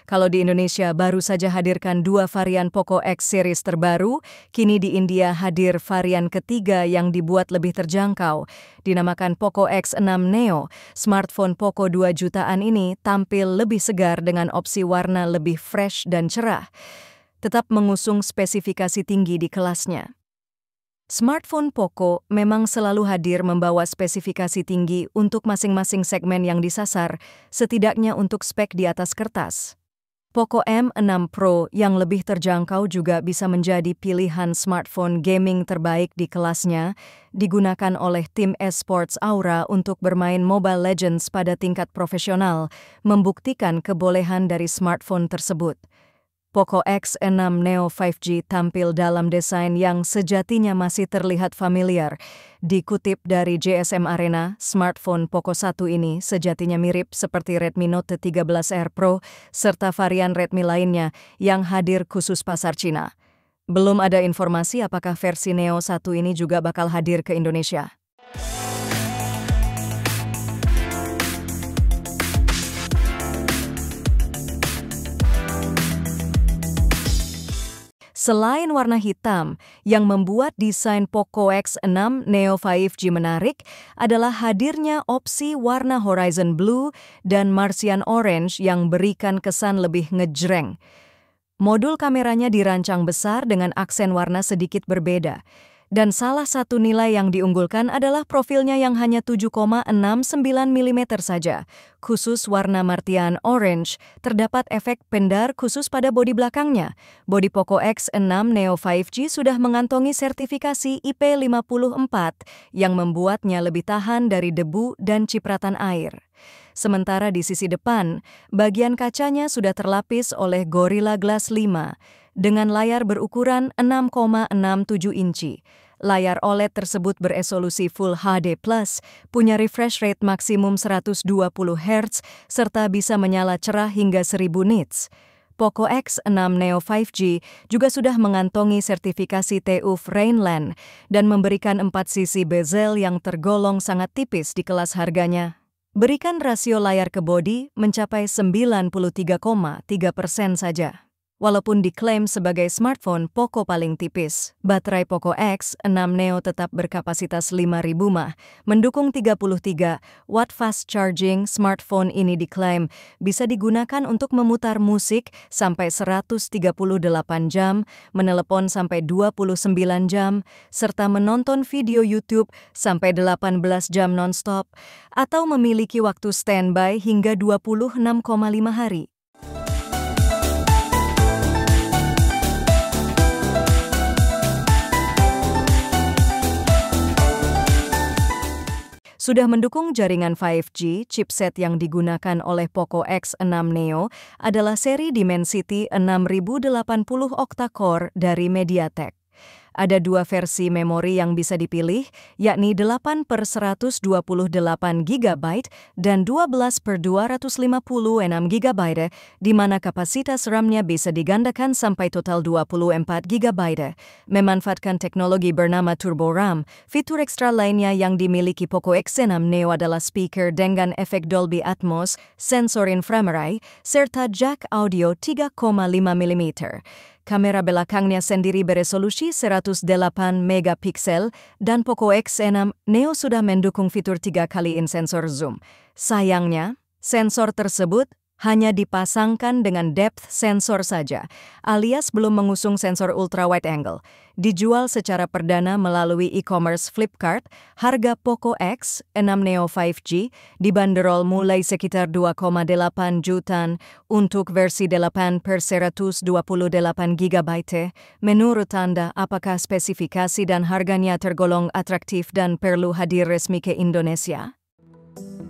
Kalau di Indonesia baru saja hadirkan 2 varian Poco X series terbaru, kini di India hadir varian ketiga yang dibuat lebih terjangkau. Dinamakan Poco X6 Neo, smartphone Poco 2 jutaan ini tampil lebih segar dengan opsi warna lebih fresh dan cerah. Tetap mengusung spesifikasi tinggi di kelasnya. Smartphone Poco memang selalu hadir membawa spesifikasi tinggi untuk masing-masing segmen yang disasar, setidaknya untuk spek di atas kertas. Poco M6 Pro yang lebih terjangkau juga bisa menjadi pilihan smartphone gaming terbaik di kelasnya, digunakan oleh tim esports Aura untuk bermain Mobile Legends pada tingkat profesional, membuktikan kebolehan dari smartphone tersebut. Poco X6 Neo 5G tampil dalam desain yang sejatinya masih terlihat familiar. Dikutip dari GSM Arena, smartphone Poco 1 ini sejatinya mirip seperti Redmi Note 13R Pro serta varian Redmi lainnya yang hadir khusus pasar Cina. Belum ada informasi apakah versi Neo 1 ini juga bakal hadir ke Indonesia. Selain warna hitam, yang membuat desain Poco X6 Neo 5G menarik adalah hadirnya opsi warna Horizon Blue dan Martian Orange yang berikan kesan lebih ngejreng. Modul kameranya dirancang besar dengan aksen warna sedikit berbeda. Dan salah satu nilai yang diunggulkan adalah profilnya yang hanya 7,69 mm saja. Khusus warna Martian Orange, terdapat efek pendar khusus pada bodi belakangnya. Bodi Poco X6 Neo 5G sudah mengantongi sertifikasi IP54 yang membuatnya lebih tahan dari debu dan cipratan air. Sementara di sisi depan, bagian kacanya sudah terlapis oleh Gorilla Glass 5 dengan layar berukuran 6,67 inci. Layar OLED tersebut beresolusi Full HD+, punya refresh rate maksimum 120 Hz, serta bisa menyala cerah hingga 1000 nits. Poco X6 Neo 5G juga sudah mengantongi sertifikasi TÜV Rheinland dan memberikan 4 sisi bezel yang tergolong sangat tipis di kelas harganya. Berikan rasio layar ke bodi mencapai 93,3% saja. Walaupun diklaim sebagai smartphone Poco paling tipis, baterai Poco X6 Neo tetap berkapasitas 5.000 mAh, mendukung 33 watt fast charging. Smartphone ini diklaim bisa digunakan untuk memutar musik sampai 138 jam, menelepon sampai 29 jam, serta menonton video YouTube sampai 18 jam nonstop, atau memiliki waktu standby hingga 26,5 hari. Sudah mendukung jaringan 5G, chipset yang digunakan oleh Poco X6 Neo adalah seri Dimensity 6080 octa-core dari MediaTek. Ada 2 versi memori yang bisa dipilih, yakni 8/128 GB dan 12/256 GB, di mana kapasitas RAM-nya bisa digandakan sampai total 24 GB. Memanfaatkan teknologi bernama Turbo RAM, fitur ekstra lainnya yang dimiliki Poco X6 Neo adalah speaker dengan efek Dolby Atmos, sensor inframerah, serta jack audio 3,5 mm. Kamera belakangnya sendiri beresolusi 108 megapiksel dan Poco X6 Neo sudah mendukung fitur 3 kali in sensor zoom. Sayangnya, sensor tersebut hanya dipasangkan dengan depth sensor saja, alias belum mengusung sensor ultra wide angle. Dijual secara perdana melalui e-commerce Flipkart, harga Poco X6 Neo 5G dibanderol mulai sekitar 2,8 jutaan untuk versi 8/128 GB. Menurut Anda, apakah spesifikasi dan harganya tergolong atraktif dan perlu hadir resmi ke Indonesia?